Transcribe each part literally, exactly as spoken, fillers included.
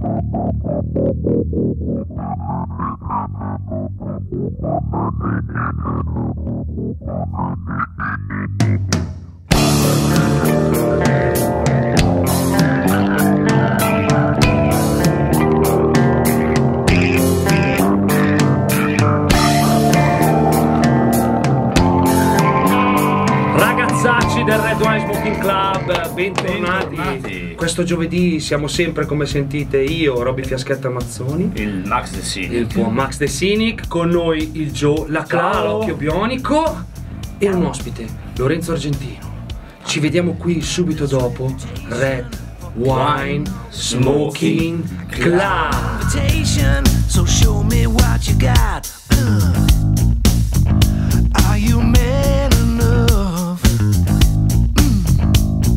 Ragazzacci del Red Wine Smoking Club, bentornati. bentornati. Questo giovedì siamo sempre, come sentite, io, Robby Fiaschetta Mazzoni, il Max The Cynic, il buon Max The Cynic, con noi il Joe, la Cla, l'occhio bionico e un ospite, Lorenzo Argentino. Ci vediamo qui subito dopo Red Wine Smoking Club. So show me what you got. Are you man enough? Mm.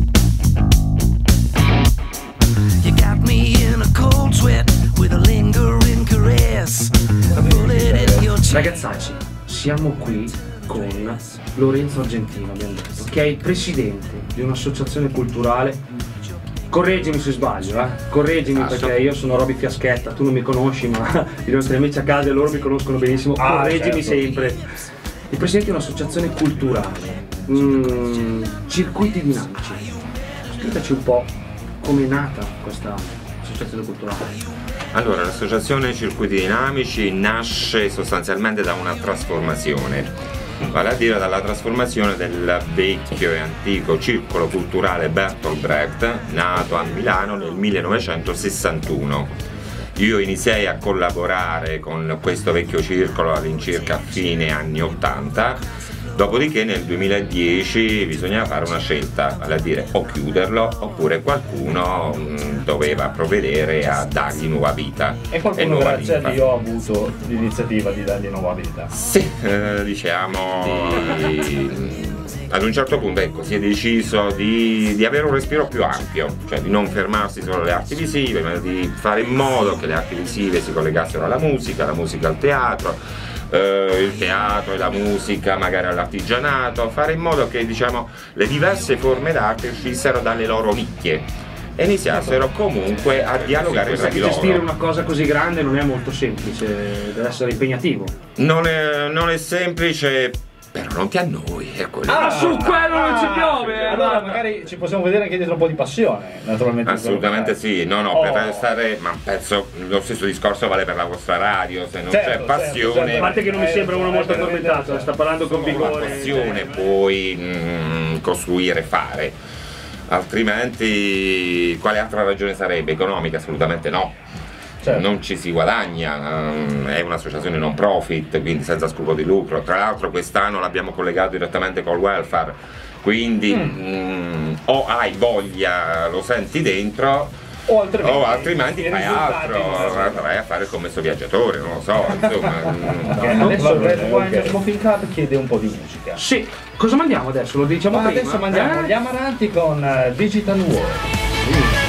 You got me in a cold sweat with a lingering caress. A bullet in your chest. Ragazzacci, siamo qui con Lorenzo Argentino, abbiamo detto, che è il presidente di un'associazione culturale. Correggimi se sbaglio, eh? Correggimi, ah, perché so. Io sono Robby Fiaschetta, tu non mi conosci, ma i nostri amici a casa loro mi conoscono benissimo. Ah, correggimi certo. Sempre. Il presidente di un'associazione culturale, mm, circuiti dinamici. Spiegaci un po' come è nata questa associazione culturale. Allora, l'associazione Circuiti Dinamici nasce sostanzialmente da una trasformazione. Vale a dire dalla trasformazione del vecchio e antico circolo culturale Bertolt Brecht, nato a Milano nel millenovecentosessantuno. Io iniziai a collaborare con questo vecchio circolo all'incirca a fine anni ottanta, dopodiché nel duemiladieci bisognava fare una scelta, vale a dire o chiuderlo oppure qualcuno mh, doveva provvedere a dargli nuova vita. E qualcuno e grazie a Dio ha avuto l'iniziativa di dargli nuova vita. Sì, eh, diciamo di, ad un certo punto ecco, si è deciso di, di avere un respiro più ampio, cioè di non fermarsi solo alle arti visive, ma di fare in modo che le arti visive si collegassero alla musica, la musica al teatro, Uh, il teatro e la musica magari all'artigianato, fare in modo che diciamo le diverse forme d'arte uscissero dalle loro nicchie e iniziassero comunque a dialogare tra di loro. Gestire una cosa così grande non è molto semplice, deve essere impegnativo. Non è, non è semplice, però non ti annoi, è quello. Ah, su quello non ci piove! Allora magari ci possiamo vedere anche dietro un po' di passione, naturalmente. Assolutamente sì, no no, oh. per stare, ma penso lo stesso discorso vale per la vostra radio, se non certo, c'è passione... Certo, a parte che non mi sembra uno molto addormentato, sta parlando con vigore. La passione puoi mm, costruire, fare, altrimenti quale altra ragione sarebbe? Economica? Assolutamente no. Certo. Non ci si guadagna, è un'associazione non profit, quindi senza scopo di lucro. Tra l'altro quest'anno l'abbiamo collegato direttamente col welfare, quindi mm. mh, o hai voglia, lo senti dentro, o altrimenti, o altrimenti fai altro, vai a fare il commesso viaggiatore, non lo so, insomma. Okay, adesso il Red Wine Smoking Club chiede un po' di musica. Sì, cosa mandiamo adesso? Lo diciamo Ma prima? Adesso mandiamo eh? gli Amaranti con uh, Digital World. Uh.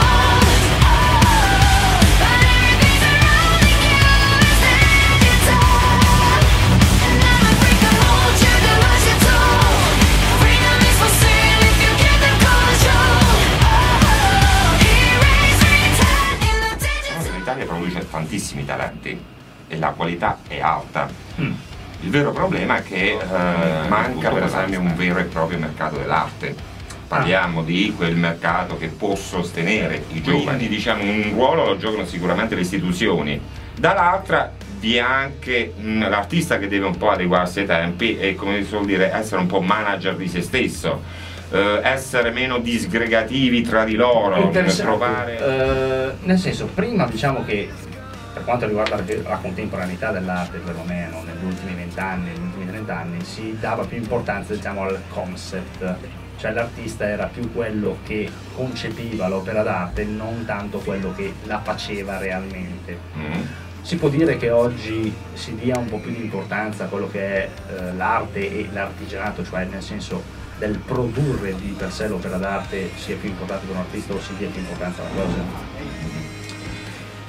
Produce tantissimi talenti e la qualità è alta. Mm. Il vero problema è che eh, manca per esempio un vero e proprio mercato dell'arte. Parliamo ah. di quel mercato che può sostenere i giovani. Quindi diciamo un ruolo lo giocano sicuramente le istituzioni. Dall'altra vi è anche l'artista che deve un po' adeguarsi ai tempi e, come si suol dire, essere un po' manager di se stesso. Uh, essere meno disgregativi tra di loro, trovare... Uh, nel senso, prima diciamo che per quanto riguarda la, la contemporaneità dell'arte, perlomeno negli ultimi vent'anni, negli ultimi trent'anni, si dava più importanza diciamo al concept, cioè l'artista era più quello che concepiva l'opera d'arte, non tanto quello che la faceva realmente. Mm. Si può dire che oggi si dia un po' più di importanza a quello che è uh, l'arte e l'artigianato, cioè nel senso del produrre di per sé l'opera d'arte sia più importante per un artista o si dia più importanza alla cosa?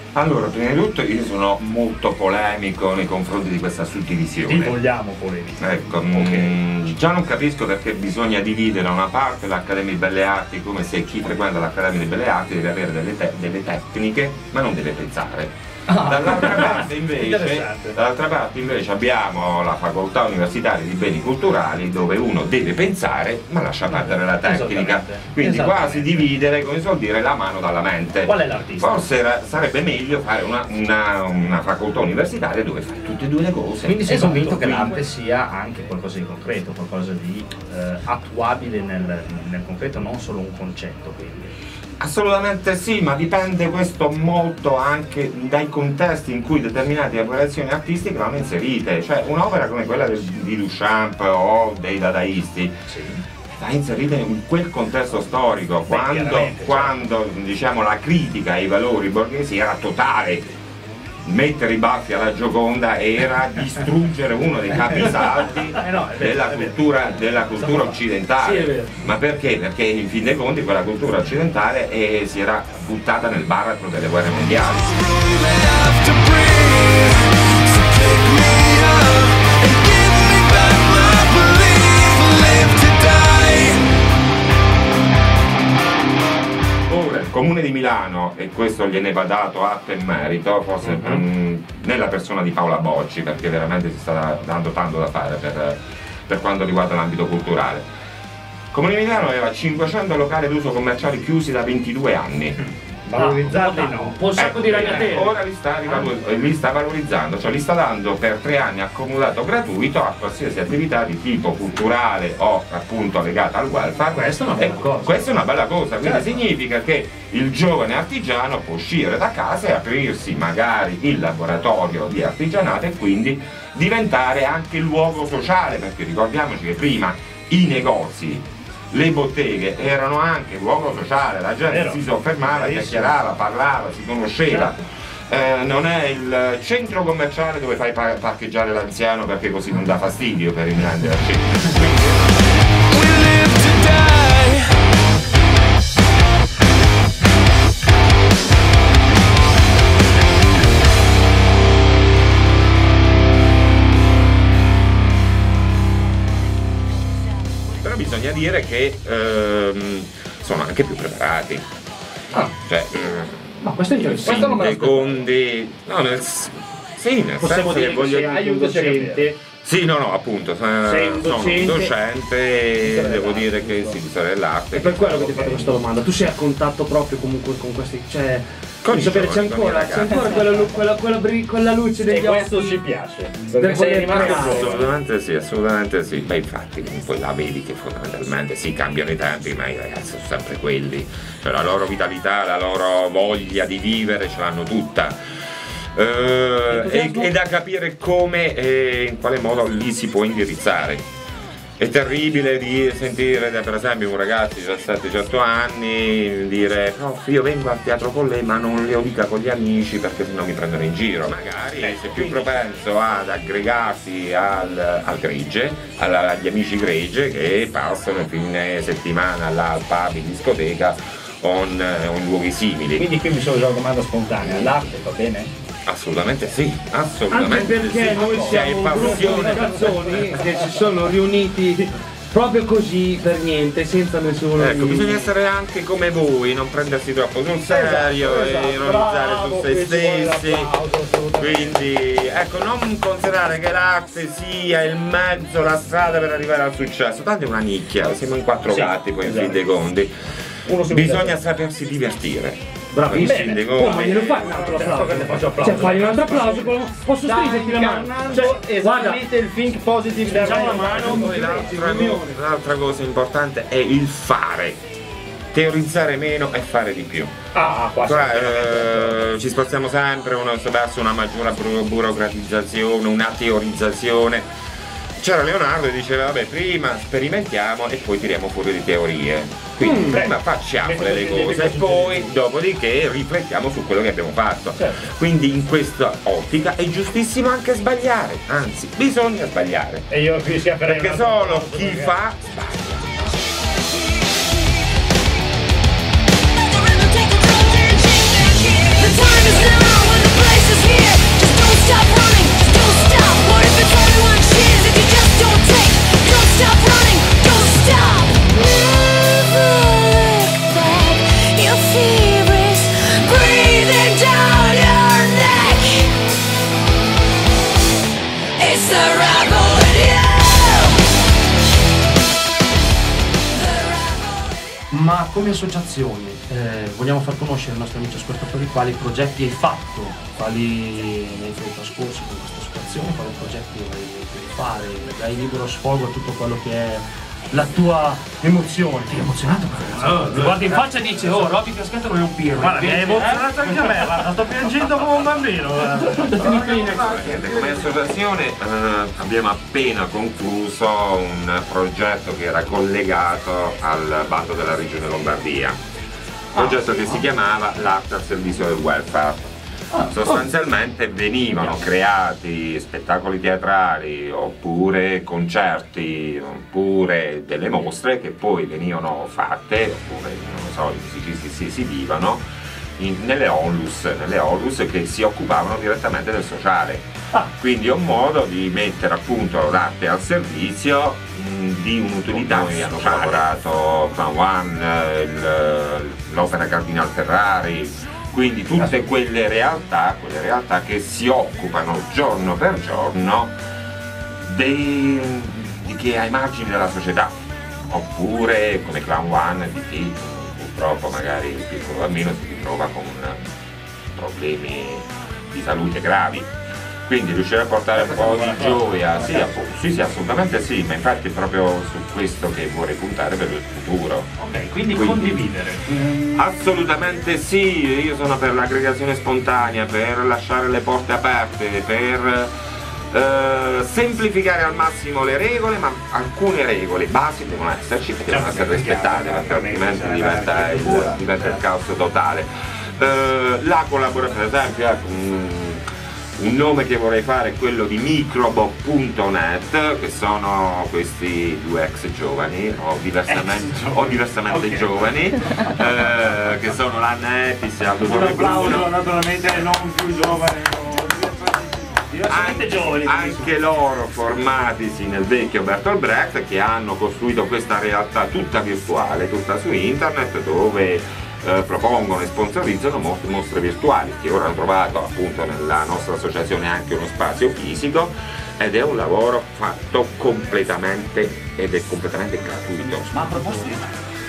Allora, prima di tutto io sono molto polemico nei confronti di questa suddivisione. Ti vogliamo polemica. Ecco, Ok. mh, già non capisco perché bisogna dividere da una parte l'Accademia di Belle Arti, come se chi frequenta l'Accademia di Belle Arti deve avere delle, te delle tecniche, ma non deve pensare. Ah, Dall'altra parte, invece, interessante. dall'altra parte invece abbiamo la facoltà universitaria di beni culturali dove uno deve pensare ma lascia perdere la tecnica, Esattamente. quindi Esattamente. quasi dividere, come si suol dire, la mano dalla mente. Qual è l'artista? Forse era- sarebbe meglio fare una, una, una facoltà universitaria dove fai tutte e due le cose. Quindi sei Esatto, convinto che quindi- l'arte sia anche qualcosa di concreto, qualcosa di eh, attuabile nel, nel concreto, non solo un concetto, quindi. Assolutamente sì, ma dipende questo molto anche dai contesti in cui determinate operazioni artistiche vanno inserite. Cioè un'opera come quella del- di Duchamp o dei dadaisti Sì. va inserita in quel contesto storico, Beh, quando, chiaramente, quando diciamo, la critica ai valori borghesi era totale. Mettere i baffi alla Gioconda era distruggere uno dei capisaldi Eh no, è vero, della è vero. cultura, della cultura occidentale. Sì, è vero. Ma perché? Perché in fin dei conti quella cultura occidentale eh, si era buttata nel baratro delle guerre mondiali. Ora il Comune di Milano, e questo gliene va dato atto e merito, forse mh, nella persona di Paola Bocci, perché veramente si sta dando tanto da fare per, per quanto riguarda l'ambito culturale. Il Comune di Milano aveva cinquecento locali d'uso commerciali chiusi da ventidue anni. Valorizzarli Ah, no. un po' un sacco Ecco, di bene, ragnatele. ora li sta, rivalor- li sta valorizzando, cioè li sta dando per tre anni accomodato gratuito a qualsiasi attività di tipo culturale o appunto legata al welfare. Questa è una bella E cosa. Questa è una bella cosa, quindi Certo. significa che il giovane artigiano può uscire da casa e aprirsi magari il laboratorio di artigianato e quindi diventare anche luogo sociale, perché ricordiamoci che prima i negozi, le botteghe erano anche luogo sociale, la gente Vero. si soffermava, Verissimo. chiacchierava, parlava, si conosceva. Certo. Eh, non è il centro commerciale dove fai pa- parcheggiare l'anziano perché così non dà fastidio per i grandi artisti. Però bisogna dire che ehm, sono anche più preparati. Ah. Cioè, mm, Ma questo è interessante. Questo non me lo secondi, no, nel, s- sì, nel Possiamo senso dire che che voglio se hai un aiutaci a docente, sì, no, no, appunto, eh, Sei un sono un docente. docente, Storia devo dell'arte, dire che giusto? sì, storia dell'arte. è per quello che ti ho fatto questa domanda. Tu sei a contatto proprio comunque con questi, cioè, Con voglio i sapere, c'è giovani, con i ancora, c'è ragazzi. ancora quella, lu- quella, quella, bri- quella luce degli E questo occhi. ci piace. Del Perché sei voler rimasto creare. giovane. Assolutamente sì, assolutamente sì. Beh, infatti, poi la vedi che fondamentalmente sì, cambiano i tempi, ma i ragazzi sono sempre quelli. Cioè la loro vitalità, la loro voglia di vivere ce l'hanno tutta. Eh, e, e da capire come e in quale modo li si può indirizzare. È terribile di sentire da, per esempio un ragazzo di diciassette diciotto anni dire prof io vengo al teatro con lei ma non lo dica con gli amici perché sennò mi prendono in giro. Magari sei più propenso ad aggregarsi al, al gregge, alla- agli amici gregge che passano il fine settimana là al pub in discoteca o in, o in luoghi simili. Quindi qui mi sono una domanda spontanea, l'arte va bene? Assolutamente sì, Anche assolutamente perché sì. noi Se hai siamo un gruppo di passione. ragazzoni che si sono riuniti proprio così per niente, senza nessuno. Ecco, di- bisogna essere anche come voi, non prendersi troppo sul serio Esatto, e ironizzare bravo, su se qui ci vuole stessi. l'applauso, assolutamente. Quindi, ecco, non considerare che l'arte sia il mezzo, la strada per arrivare al successo. Tanto è una nicchia, siamo in quattro Sì, gatti poi in esatto. fin dei conti. Uno su Bisogna sapersi divertire. Bravissimo. In fin dei Oh, ma conti. glielo fai un altro Certo applauso? che ne faccio applauso. Cioè, fai un altro applauso, posso Sta stringerti la mano? incarnando Cioè, guarda, esattamente il think positive del Diciamo la Red mano. Bull. Poi l'altra, co- l'altra cosa importante è il fare. Teorizzare meno e fare di più. Ah, qua Qua, siamo veramente eh, ci spostiamo sempre uno- verso una maggiore buro- burocratizzazione, una teorizzazione. C'era Leonardo che diceva vabbè prima sperimentiamo e poi tiriamo fuori le teorie. Quindi Mm. prima facciamo le cose e poi dopodiché riflettiamo su quello che abbiamo fatto. Certo. Quindi in questa ottica è giustissimo anche sbagliare, anzi bisogna sbagliare. E io qui si apre Perché solo chi fa sbaglia. The time is now. Ma come associazione eh, vogliamo far conoscere ai nostri amici ascoltatori quali progetti hai fatto, quali nei tuoi trascorsi con questa associazione, quali progetti vorrei fare, dai libero sfogo a tutto quello che è la tua emozione. Ti hai emozionato? Oh, ti guardi in faccia e dici, oh, Robby Caschetto non è un pirro. Guarda, mi hai emozionato anche a me, guarda, sto piangendo come un bambino. Come associazione eh, abbiamo appena concluso un progetto che era collegato al bando della Regione Lombardia, un progetto che si chiamava l'arte al servizio del welfare. Sostanzialmente venivano creati spettacoli teatrali oppure concerti oppure delle mostre che poi venivano fatte, oppure non lo so, i musicisti si esibivano in, nelle onlus, nelle onlus che si occupavano direttamente del sociale. Quindi è un modo di mettere appunto l'arte al servizio mh, di un'utilità. Noi hanno collaborato Clown One, l'Opera Cardinal Ferrari, quindi tutte quelle realtà, quelle realtà che si occupano giorno per giorno dei, di chi è ai margini della società, oppure come Clown One di chi purtroppo magari il piccolo bambino si ritrova con problemi di salute gravi. Quindi riuscire a portare un po' di gioia, sì, sì, sì, assolutamente sì, ma infatti è proprio su questo che vorrei puntare per il futuro. Ok, quindi, quindi condividere. Assolutamente sì, io sono per l'aggregazione spontanea, per lasciare le porte aperte, per eh, semplificare al massimo le regole, ma alcune regole basi devono esserci perché devono essere rispettate, perché altrimenti diventa il, diventa il caos totale. Eh, la collaborazione, per esempio, ecco, un nome che vorrei fare è quello di microbo punto net, che sono questi due ex giovani o diversamente, o diversamente okay. giovani, eh, che sono l'Anna Etis e Aldo Torre Bruno. Naturalmente non più giovani, diversamente giovani. Anche loro formatisi nel vecchio Bertolt Brecht, che hanno costruito questa realtà tutta virtuale, tutta su internet, dove Eh, propongono e sponsorizzano mostre, mostre virtuali, che ora hanno trovato appunto nella nostra associazione anche uno spazio fisico, ed è un lavoro fatto completamente ed è completamente gratuito. Ma a proposito di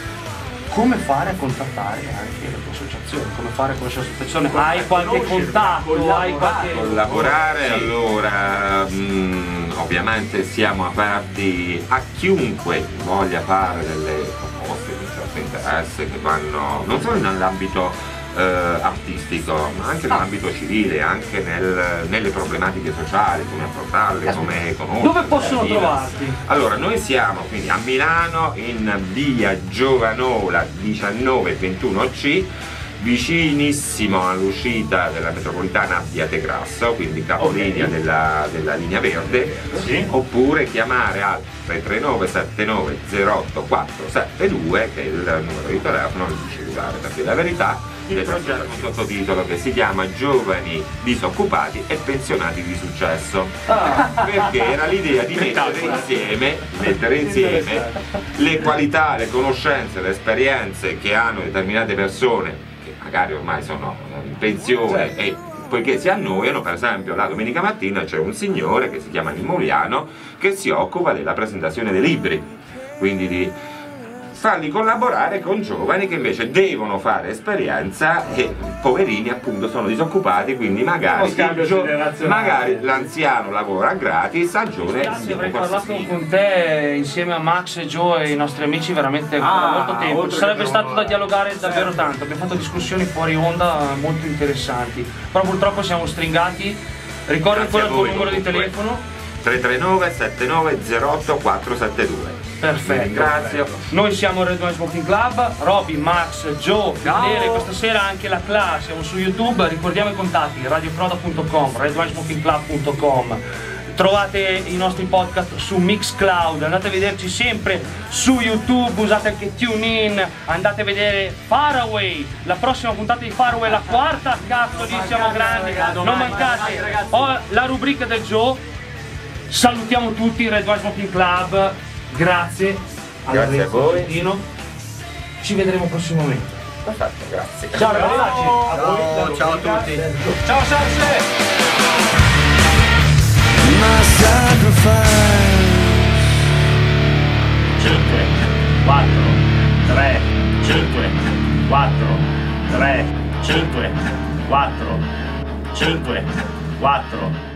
come fare a contattare anche la tua associazione, come fare con l'associazione? Hai qualche contatto? Hai qualche... Collaborare, sì. Allora mh, ovviamente siamo aperti a chiunque voglia fare delle proposte di certo interesse che vanno non solo nell'ambito eh, artistico ma anche nell'ambito civile, anche nel, nelle problematiche sociali, come affrontarle, come conoscerle. Dove possono trovarti? Allora, noi siamo quindi a Milano in via Giovanola diciannove ventuno C, vicinissimo all'uscita della metropolitana Abbiategrasso, quindi capolinea okay. della, della linea verde, sì. Oppure chiamare al tre tre nove sette nove zero otto quattro sette due, che è il numero di telefono di cellulare, perché la verità il progetto è un sottotitolo che si chiama Giovani disoccupati e pensionati di successo, ah. perché era l'idea di mettere insieme, mettere insieme le qualità, le conoscenze, le esperienze che hanno determinate persone che magari ormai sono in pensione, e poiché si annoiano. Per esempio la domenica mattina c'è un signore che si chiama Nimuliano che si occupa della presentazione dei libri, quindi di farli collaborare con giovani che invece devono fare esperienza e poverini appunto sono disoccupati, quindi magari, magari l'anziano lavora gratis, a giovane avrei parlato con te insieme a Max e Joe e i nostri amici veramente ah, da molto tempo, sarebbe stato da dialogare davvero tanto, abbiamo fatto discussioni fuori onda molto interessanti, però purtroppo siamo stringati. Ricorda ancora il tuo numero di telefono? tre tre nove sette nove zero otto quattro sette due. Perfetto, ringrazio. Noi siamo Red Wine Smoking Club, Robby, Max, Joe, Fedele, questa sera anche la classe, siamo su YouTube, ricordiamo i contatti, radiocroda punto com, red wine smoking club punto com. Trovate i nostri podcast su Mixcloud, andate a vederci sempre su YouTube, usate anche TuneIn, andate a vedere Faraway, la prossima puntata di Faraway, la quarta, cazzo lì siamo grandi, non mancate, ho la rubrica del Joe. Salutiamo tutti Red Wine Smoking Club, grazie, grazie a voi, ci vedremo prossimamente. Perfetto, grazie. Ciao ragazzi, ciao, ciao a tutti. Ciao Sarse. cinque, quattro, tre, cinque, quattro, tre, cinque, quattro, cinque, quattro,